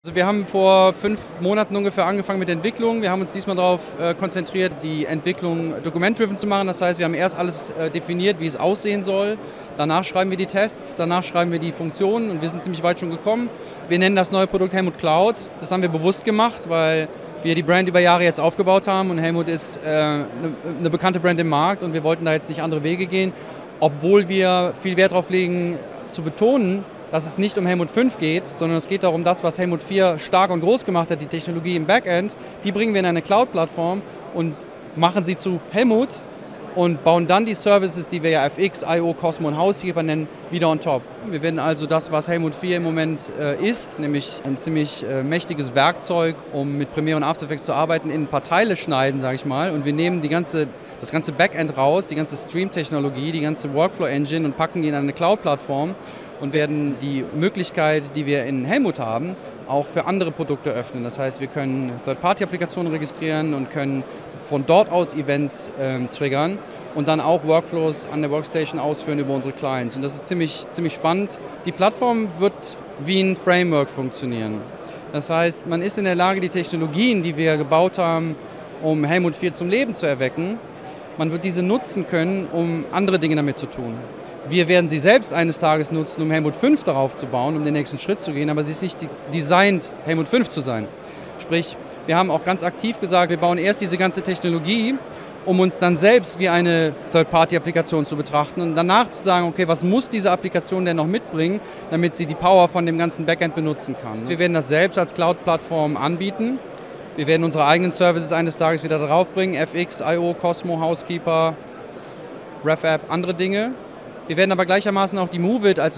Also wir haben vor 5 Monaten ungefähr angefangen mit der Entwicklung. Wir haben uns diesmal darauf konzentriert, die Entwicklung document-driven zu machen. Das heißt, wir haben erst alles definiert, wie es aussehen soll. Danach schreiben wir die Tests, danach schreiben wir die Funktionen und wir sind ziemlich weit schon gekommen. Wir nennen das neue Produkt Helmut Cloud. Das haben wir bewusst gemacht, weil wir die Brand über Jahre jetzt aufgebaut haben und Helmut ist eine bekannte Brand im Markt und wir wollten da jetzt nicht andere Wege gehen, obwohl wir viel Wert darauf legen, zu betonen, dass es nicht um Helmut 5 geht, sondern es geht darum, das, was Helmut 4 stark und groß gemacht hat, die Technologie im Backend, die bringen wir in eine Cloud-Plattform und machen sie zu Helmut und bauen dann die Services, die wir ja FX, IO, Cosmo und Housekeeper nennen, wieder on top. Wir werden also das, was Helmut 4 im Moment ist, nämlich ein ziemlich mächtiges Werkzeug, um mit Premiere und After Effects zu arbeiten, in ein paar Teile schneiden, sage ich mal, und wir nehmen das ganze Backend raus, die ganze Stream-Technologie, die ganze Workflow-Engine und packen die in eine Cloud-Plattform und werden die Möglichkeit, die wir in Helmut haben, auch für andere Produkte öffnen. Das heißt, wir können Third-Party-Applikationen registrieren und können von dort aus Events triggern und dann auch Workflows an der Workstation ausführen über unsere Clients. Und das ist ziemlich spannend. Die Plattform wird wie ein Framework funktionieren. Das heißt, man ist in der Lage, die Technologien, die wir gebaut haben, um Helmut 4 zum Leben zu erwecken, man wird diese nutzen können, um andere Dinge damit zu tun. Wir werden sie selbst eines Tages nutzen, um Helmut 5 darauf zu bauen, um den nächsten Schritt zu gehen, aber sie ist nicht designt, Helmut 5 zu sein. Sprich, wir haben auch ganz aktiv gesagt, wir bauen erst diese ganze Technologie, um uns dann selbst wie eine Third-Party-Applikation zu betrachten und danach zu sagen, okay, was muss diese Applikation denn noch mitbringen, damit sie die Power von dem ganzen Backend benutzen kann. Wir werden das selbst als Cloud-Plattform anbieten. Wir werden unsere eigenen Services eines Tages wieder darauf bringen, FX, IO, Cosmo, Housekeeper, RefApp, andere Dinge. Wir werden aber gleichermaßen auch die MOVEit als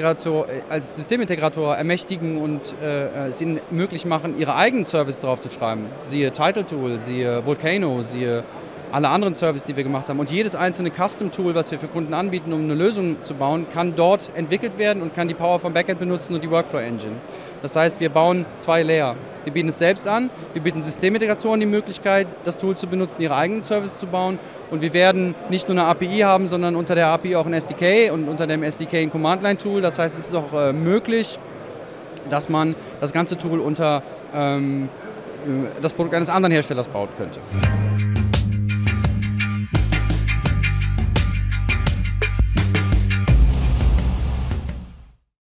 Systemintegrator ermächtigen und es ihnen möglich machen, ihre eigenen Services drauf zu schreiben. Siehe Title Tool, siehe Volcano, siehe alle anderen Services, die wir gemacht haben. Und jedes einzelne Custom-Tool, was wir für Kunden anbieten, um eine Lösung zu bauen, kann dort entwickelt werden und kann die Power vom Backend benutzen und die Workflow-Engine. Das heißt, wir bauen 2 Layer. Wir bieten es selbst an, wir bieten Systemintegratoren die Möglichkeit, das Tool zu benutzen, ihre eigenen Services zu bauen. Und wir werden nicht nur eine API haben, sondern unter der API auch ein SDK und unter dem SDK ein Command-Line-Tool. Das heißt, es ist auch möglich, dass man das ganze Tool unter das Produkt eines anderen Herstellers bauen könnte.